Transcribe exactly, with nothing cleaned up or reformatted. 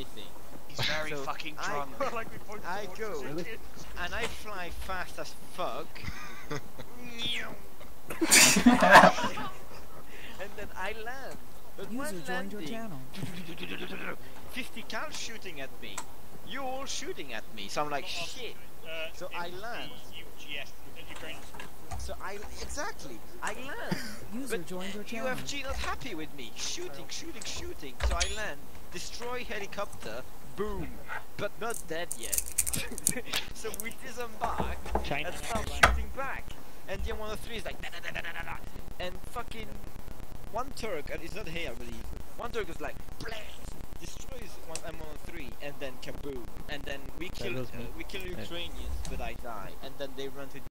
anything. He's very So fucking I- drunk. I go and I fly fast as fuck. And then I land. But User when joined your landing, channel. fifty cals shooting at me. You all shooting at me. So I'm like, shit. So I land. So I exactly. I land. User But joined your U channel. F G not happy with me. Shooting, shooting, shooting. So I land. Destroy helicopter. Boom. But not dead yet. So we disembark and start shooting back. And the M one oh three is like da da da da da da. And fucking one Turk, and it's not here I believe. One Turk is like blaze, destroys one M one oh three, and then kaboom. And then we kill uh, we kill Ukrainians, but I die. And then they run to